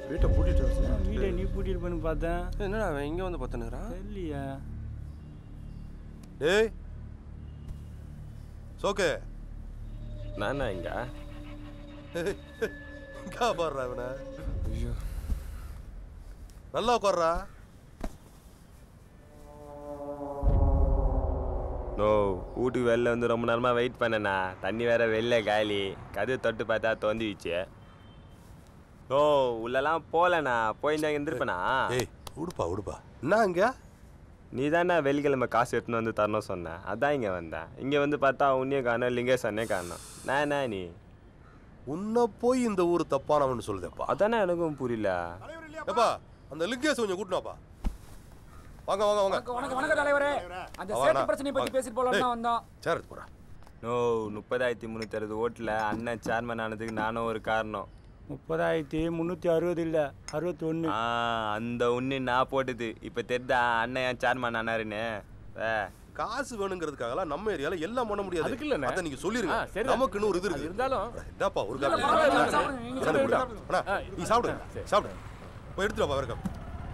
வீட்டை பூட்டிட்டு வீட்டை நீ பூட்டிட்டு பண்ணி பார்த்தேன். என்னடா அவன் இங்கே வந்து பார்த்துனுக்குறான்? தெரியலையா? டேய் சோக்கு நான் இங்க இங்கா பாடுறா இவனை. ஐயோ நல்லா உட்கார்றா. நோ வீட்டுக்கு வெளில வந்து ரொம்ப நேரமாக வெயிட் பண்ணேண்ணா. தண்ணி வேற வெளில காலி. கதவு தொட்டு பார்த்தா தொந்திச்சு. ஓ உள்ளெல்லாம் போகலண்ணா. போயிருந்தா இருந்திருப்பேண்ணா. ஏய் உடுப்பா உடுப்பா. என்ன இங்கே? நீ தானே வெள்ளிக்கிழமை காசு எடுத்துன்னு வந்து தரணும் சொன்னேன். அதான் இங்கே வந்தேன். இங்கே வந்து பார்த்தா உன்னையும் காணும், லிங்கேசன்னே காணும். நான் நீ உன்னை போய் இந்த ஊர் தப்பானவன்னு சொல்லுதேப்பா. அதானே எனக்கும் புரியல. ஏப்பா அந்த லிங்கேஷ் கொஞ்சம் கூட்டினாப்பா. வாங்க வாங்க வாங்க. வணக்கம் தலைவரே. அந்த சேட்டு பிரச்சனை பத்தி பேசிட்டு போலாம்னு வந்தோம். சேர் எடுத்து போறா. நோ 30,360 ஓட்டில் அண்ணன் சேர்மன் ஆனதுக்கு நானும் ஒரு காரணம். 30,360 இல்லை 61. அந்த ஒன்று நான் போட்டது. இப்போ தெரிதா அண்ணன் என் சேர்மன் ஆனாருன்னு. காசு வேணுங்கிறதுக்காகலாம் நம்ம ஏரியால எல்லாம் பண்ண முடியாது. அதுக்கு இல்ல அத நீங்க சொல்லிருங்க. நமக்குன்னு ஒரு இது இருக்கு. இருந்தாலும் என்னப்பா ஒரு காப்பி. அண்ணா நீ சாப்பிடு. சாப்பிடு. போய் எடுத்துட்டு வா வரகம்.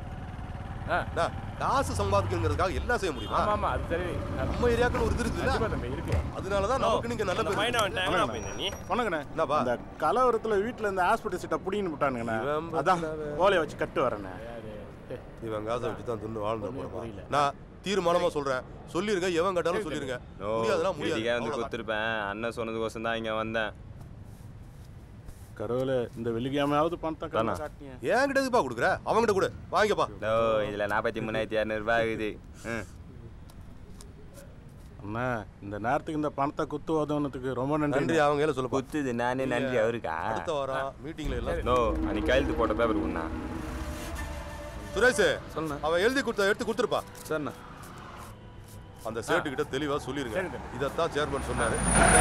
காசு சம்பாதிக்கிறதுக்காக எல்லாம் செய்ய முடியுமா? ஆமா அது சரி. நம்ம ஏரியாக்குன்னு ஒரு இது இருக்கு. அதனால தான் நமக்கு நீங்க நல்ல பேர். வணக்கண்ணே. என்னப்பா அந்த கலவரத்துல வீட்டுல இந்த ஹாஸ்பிட்டல் சீட்டை புடின்னு விட்டானுங்கண்ணே. அதான் ஓலையை வச்சு கட்டு வரேண்ணே. இவன் காசை வச்சு தான் தின்னு வாழ்ந்து போறப்பா. நான் தீர்மானமா சொல்றேன். சொல்லிருங்க எவன் கேட்டாலும் சொல்லிருங்க. முடியாதுனா முடியாது. வந்து கொடுத்துருப்பேன். அண்ணன் சொன்னதுக்கோசம் தான் இங்கே வந்தேன். கடவுளே இந்த வெள்ளிக்கிழமையாவது பணத்தை காட்டினீங்க. ஏன் கிட்ட எதுப்பா கொடுக்குற? அவங்கிட்ட கொடு வாங்கிக்கப்பா. இதில் 43,200 ரூபாய் ஆகுது. அண்ணா இந்த நேரத்துக்கு இந்த பணத்தை குத்து உதவுனதுக்கு ரொம்ப நன்றி. நன்றி. அவங்க எல்லாம் சொல்ல குத்துது நானே நன்றி அவருக்கா. அடுத்த வாரம் மீட்டிங்ல எல்லாம் நோ அன்னைக்கு கையெழுத்து போட்ட பேப்பர் உண்ணா. சுரேஷ் அவன் எழுதி கொடுத்த எடுத்து கொடுத்துருப்பா. சரிண்ணா. அந்த சேட்டு கிட்ட தெளிவா சொல்லிருங்க. இதத்தான் சேர்மன் சொன்னாரு.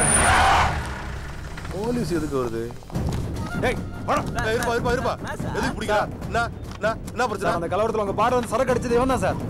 போலீஸ் எதுக்கு வருது? இருப்பா இருப்பா இருப்பா. எதுக்கு பிடிக்கா? என்ன பிரச்சனை? அந்த கலவரத்துல உங்க பாடு வந்து சரக்கு அடிச்சது இவன் தான் சார்.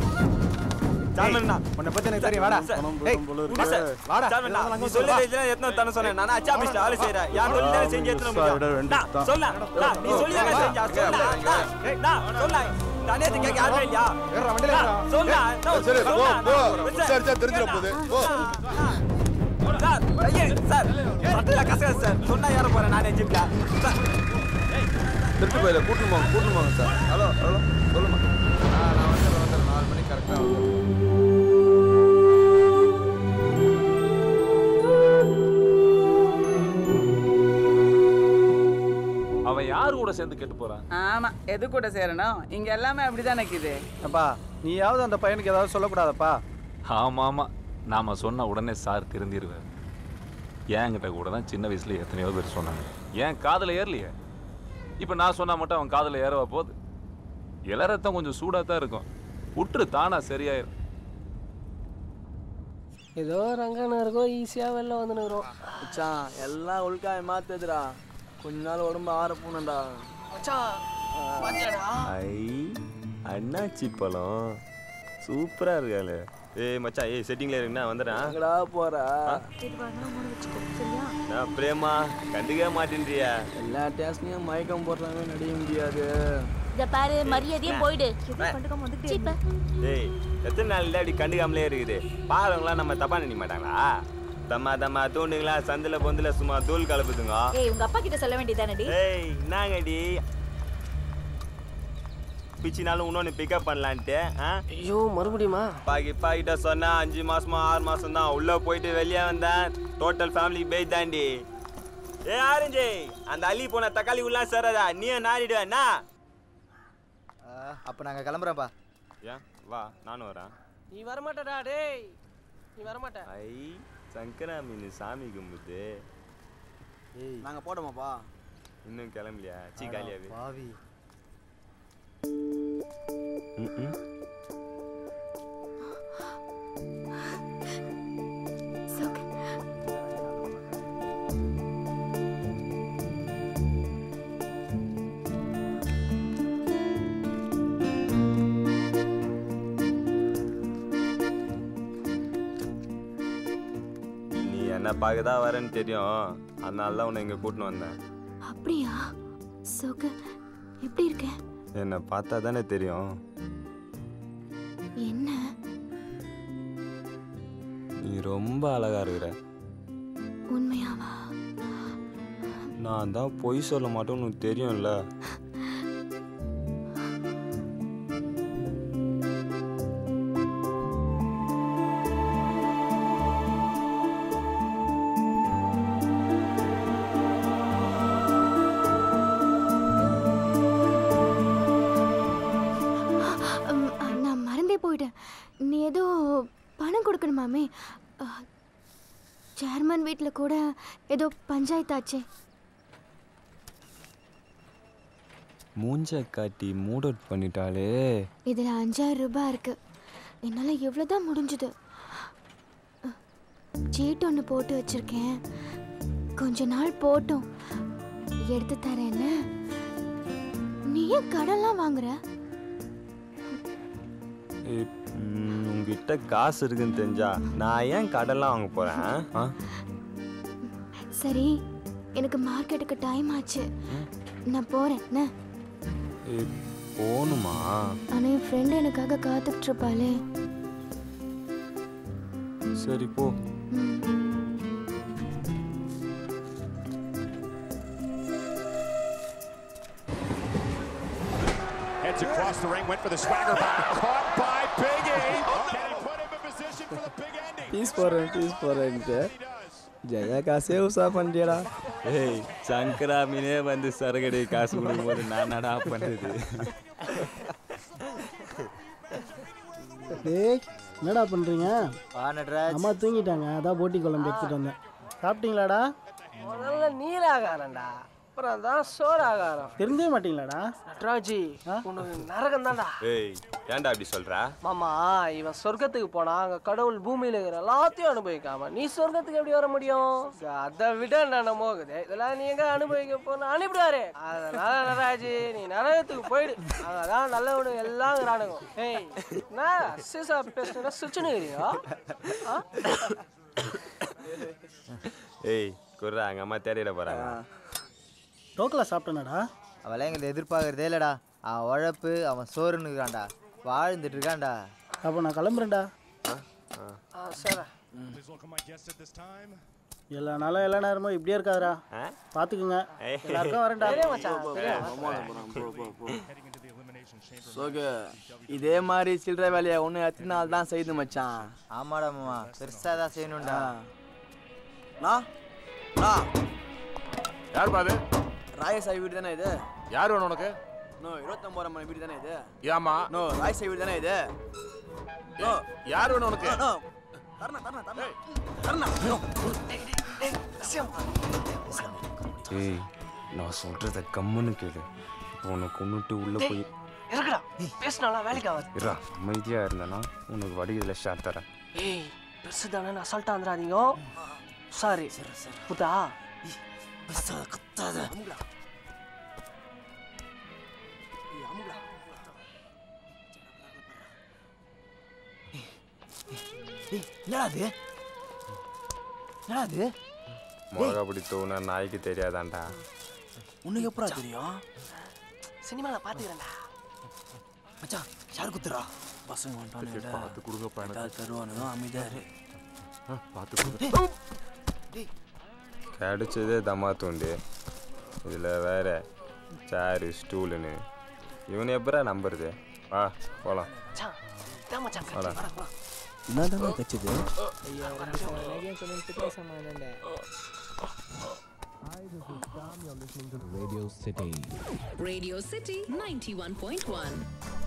உன்னை பத்தி எனக்கு தெரியும். வாடா வாடா. நீ சொல்லுற இதெல்லாம் எத்தனை தன சொன்னேன். நானா அச்சா பிஸ்ட் ஆளு செய்றேன். யார் சொல்லிட்டே செஞ்சு எத்தனை முடியும். சொல்ல. நீ சொல்லியா செஞ்சா சொல்ல. சொல்ல. நானே கேக்க ஆளே இல்லையா? ஏறா வண்டில ஏறா. சொல்ல. சரி போ போ. சரி தெரிஞ்சிர போகுது. போ. சார் சார் சட்டல கசக சார். சொன்னா யார போறேன் நானே ஜிப்ல. திருட்டு போயில கூட்டணும் சார். ஹலோ சொல்லுமா. நான் வந்து 4 மணிக்கு கரெக்டா அவன் யாரு கூட சேர்ந்து கெட்டு போறான்? ஆமா எது கூட சேரணும்? இங்க எல்லாமே அப்படிதான் நிக்குது. அப்பா நீயாவது அந்த பையனுக்கு ஏதாவது சொல்லக்கூடாதப்பா. ஆமா நாம சொன்ன உடனே சார் திருந்திருவார். என்கிட்ட கூட தான் சின்ன வயசுல எத்தனையோ பேர் சொன்னாங்க. ஏன் காதல ஏறலையே? இப்ப நான் சொன்னா மட்டும் அவன் காதல ஏறவா போகுது? இளரத்தம் கொஞ்சம் சூடா தான் இருக்கும். உற்று தானா சரியாயிரும். ஏதோ ரங்கனா இருக்கோம் ஈஸியா வெளில வந்துனுக்குறோம். மச்சான் எல்லாம் உள்காய மாத்துதுடா. கொஞ்ச நாள் உடம்பு ஆற போனடா. மச்சான் பாத்தியாடா? அண்ணாச்சி பழம் சூப்பரா இருக்காளே. ஏய் மச்சான் ஏய் செட்டிங்ல இருக்குண்ணா வந்துடுறேன். எங்கடா போற? நான் பிரேமா கண்டுக்கவே மாட்டேன்றியா? எல்லா டேஸ்ட்லயும் மயக்கம் போடுறாங்க. நடிக்க முடியாது. இத பாரு மரியாதையே போயிடு. ஏய் எத்தனை நாள் அப்படி கண்டுக்காமலே இருக்குது. பாருங்களா நம்ம தப்பா நினைக்க மாட்டாங்களா? தம்மா தூண்டுங்களா சந்தில பொந்துல சும்மா தூள் கலப்புதுங்க. ஏய் உங்க அப்பா கிட்ட சொல்ல வேண்டியதானடி? ஏய் என்னங்கடி பிச்சினாலும் இன்னொன்னு பிக்கப் பண்ணலான்ட்டு. ஐயோ மறுபடியுமா? பாக்கிட்ட சொன்னா 5 மாசமா 6 மாசம் தான் உள்ள போயிட்டு வெளியே வந்தேன். டோட்டல் ஃபேமிலி பேய் தாண்டி. ஏ ஆரஞ்சு அந்த அள்ளி போன தக்காளி உள்ள சரதா நீ நாரிடுவேன்னா? அப்ப நாங்க கிளம்புறோம்ப்பா. ஏன் வா நானும் வரேன். நீ வரமாட்டடா டேய். நீ வரமாட்ட. ஐ சங்கரா மீன் சாமி கும்பிட்டு. ஏய் நாங்க போடுமாப்பா. இன்னும் கிளம்பலையா? சீ காலியாவே பாவி. நீ என்ன பார்க்க தான் வரேன்னு தெரியும். அதனால தான் உன்னை இங்கே கூட்டின்னு வந்தேன். அப்படியா? சோக எப்படி இருக்க? என்ன பார்த்தா தானே தெரியும். என்ன? நீ ரொம்ப அழகா இருக்கிற. உண்மையாவா? நான் தான் பொய் சொல்ல மாட்டேன்னு உனக்கு தெரியும்ல. நான் மறந்தே போயிட்டேன். நீ ஏதோ பணம் கொடுக்கணுமாமே. சேர்மன் வீட்டில் கூட ஏதோ பஞ்சாயத்தாச்சே. மூஞ்ச காட்டி மூட் அவுட் பண்ணிட்டாலே. இதில் 5000 ரூபாய் இருக்கு. என்னால் எவ்வளோதான் முடிஞ்சுது. சீட் ஒன்று போட்டு வச்சிருக்கேன். கொஞ்ச நாள் போட்டும் எடுத்து தரேன்னு. நீ ஏன் கடன்லாம் வாங்குற? உங்ககிட்ட காசு இருக்குன்னு தெரிஞ்சா நான் ஏன் கடன்லாம் வாங்க போறேன்? சரி, எனக்கு மார்க்கெட்டுக்கு டைம் ஆச்சு. நான் போறேன். போகணுமா? ஆனால் என் ஃப்ரெண்டு எனக்காக காத்துக்கிட்டு இருப்பாளே. சரி போ. Heads across the ring, went for the swagger bomb, caught by Big E. Can he put him in position for the big ending? பீஸ் போறேன்ட்டு ஜெயா காசே உசா பண்ணியடா. ஏய், சங்கரா மீனே வந்து சரகடி காசு கொடுக்கும்போது நான் நடா பண்ணுறது. டேய், என்னடா பண்றீங்க? அம்மா தூங்கிட்டாங்க, அதான் போட்டி குழம்பு எடுத்துட்டு வந்தேன். சாப்பிட்டீங்களாடா? முதல்ல நீராகாரம்டா, அப்புறம் தான் சோறாகாரம். தெரிஞ்சே மாட்டீங்களாடா? நட்ராஜி, உனக்கு நரகம் தான்டா. ஏய், ஏன்டா அப்படி சொல்ற? மாமா, இவன் சொர்க்கத்துக்கு போனா அங்க கடவுள் பூமியில இருக்கிற எல்லாத்தையும் அனுபவிக்காம நீ சொர்க்கத்துக்கு எப்படி வர முடியும்? அதை விட நான் மோகுது. இதெல்லாம் நீ எங்க அனுபவிக்க போன அனுப்பிடுவாரு. அதனால நட்ராஜி, நீ நரகத்துக்கு போயிடு. அதான் நல்லவனு எல்லாம் ராணுங்க. ஏய், நான் சீசா பேசுனா சுச்சுனுங்கிறியோ? ஏய், குர்ரா, அங்க அம்மா தேடிட போறாங்க. டோக்கலா சாப்பிட்டேனடா. அவளை எங்களை எதிர்பார்க்கறதே இல்லடா. அவன் உழைப்பு, அவன் சோறுன்னு இருக்கான்டா, வாழ்ந்துட்டு இருக்கான்டா. அப்போ நான் கிளம்புறேன்டா. சரி. எல்லா நாளும் எல்லா நேரமும் இப்படியே இருக்காதுடா. பார்த்துக்குங்க. எல்லாருக்கும் வரேன்டா. இதே மாதிரி சில்லறை வேலையை ஒன்று எத்தனை நாள் தான் செய்து மச்சான்? ஆமாடா மாமா, பெருசாக தான் செய்யணும்டா. யார் பாது? ராயசாய் வீடு தானே இது? யார் வேணும் உனக்கு? நோ, 29 மணி வீடு தானே இது? ஏமா? நோ, ராயசாய் வீடு தானே இது? நோ, யார் வேணும் உனக்கு? நோ, ஏய், நான் சொல்றத கம்முன்னு கேளு. உன்னை கொண்டுட்டு உள்ள போய் இருக்கடா, பேசினாலாம் வேலைக்கு ஆகாது. இருடா, அமைதியா இருந்தேன்னா உனக்கு வடிகல ஷாட் தரேன். ஏய், பெருசு தானே, அசால்ட்டா வந்துடாதீங்க. சாரி புத்தா. கத்தாத. மிளகா பிடி தூணா நாய்க்கு தெரியாதான்டா. உனக்கு எப்படா தெரியும்? சினிமாவில் பார்த்துக்கிறேன்டா. மச்சான், யார் குத்துறா? பசங்க வந்துட்டானுங்க. பார்த்து கொடுங்க பையன். தருவானுங்க, அமைதியாரு. பார்த்து கொடுங்க. கிடைச்சதே தம்மா தூண்டு. இதில் வேற சேரு ஸ்டூலுன்னு. இவனை எப்பரா நம்புறது? வா போகலாம். வாடா. என்னதான் கச்சுது? Radio City 91.1